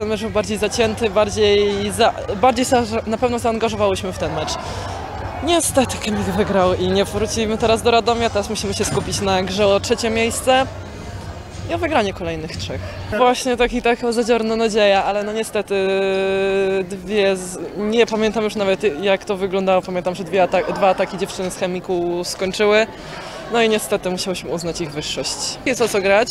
Ten mecz był bardziej zacięty, bardziej na pewno zaangażowałyśmy w ten mecz. Niestety Chemik wygrał i nie wrócimy teraz do Radomia, teraz musimy się skupić na grze o 3. miejsce i o wygranie kolejnych 3. Właśnie taka zadziorna nadzieja, ale no niestety nie pamiętam już nawet jak to wyglądało, pamiętam, że dwa ataki dziewczyny z Chemiku skończyły. No i niestety musiałyśmy uznać ich wyższość. Jest o co grać,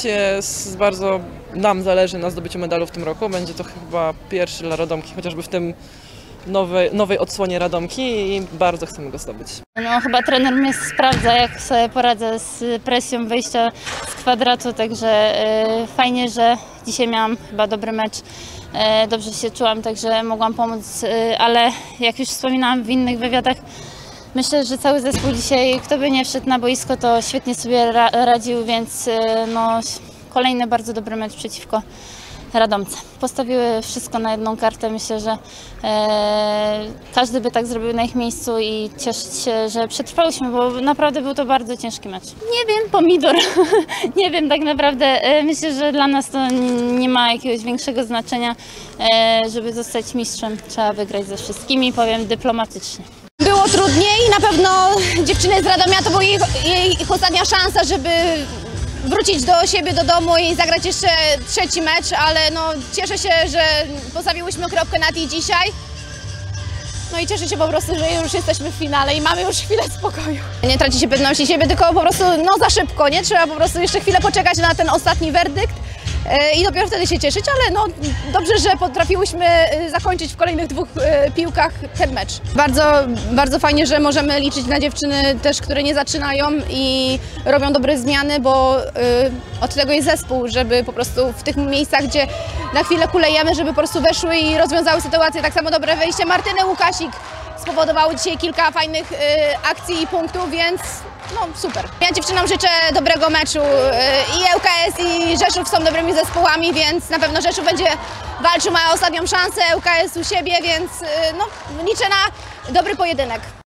nam zależy na zdobyciu medalu w tym roku. Będzie to chyba pierwszy dla Radomki, chociażby w tym nowej odsłonie Radomki i bardzo chcemy go zdobyć. No chyba trener mnie sprawdza, jak sobie poradzę z presją wyjścia z kwadratu, także fajnie, że dzisiaj miałam chyba dobry mecz. Dobrze się czułam, także mogłam pomóc, ale jak już wspominałam w innych wywiadach, myślę, że cały zespół dzisiaj, kto by nie wszedł na boisko, to świetnie sobie radził, więc no, kolejny bardzo dobry mecz przeciwko Radomce. Postawiły wszystko na jedną kartę. Myślę, że każdy by tak zrobił na ich miejscu i cieszyć się, że przetrwałyśmy, bo naprawdę był to bardzo ciężki mecz. Nie wiem, pomidor. Nie wiem tak naprawdę. Myślę, że dla nas to nie ma jakiegoś większego znaczenia. Żeby zostać mistrzem, trzeba wygrać ze wszystkimi, powiem dyplomatycznie. Było trudniej, na pewno dziewczyny z Radomia to była ich ostatnia szansa, żeby wrócić do siebie, do domu i zagrać jeszcze 3. mecz, ale no, cieszę się, że postawiłyśmy kropkę na i dzisiaj. No i cieszę się po prostu, że już jesteśmy w finale i mamy już chwilę spokoju. Nie traci się pewności siebie, tylko po prostu no, za szybko, nie? Trzeba po prostu jeszcze chwilę poczekać na ten ostatni werdykt i dopiero wtedy się cieszyć, ale no, dobrze, że potrafiłyśmy zakończyć w kolejnych 2 piłkach ten mecz. Bardzo fajnie, że możemy liczyć na dziewczyny też, które nie zaczynają i robią dobre zmiany, bo od tego jest zespół, żeby po prostu w tych miejscach, gdzie na chwilę kulejemy, żeby po prostu weszły i rozwiązały sytuację. Tak samo dobre wejście Martyny Łukasik spowodowały dzisiaj kilka fajnych akcji i punktów, więc no super. Ja dziewczynom życzę dobrego meczu. I ŁKS i Rzeszów są dobrymi zespołami, więc na pewno Rzeszów będzie walczył, ma ostatnią szansę, ŁKS u siebie, więc no, liczę na dobry pojedynek.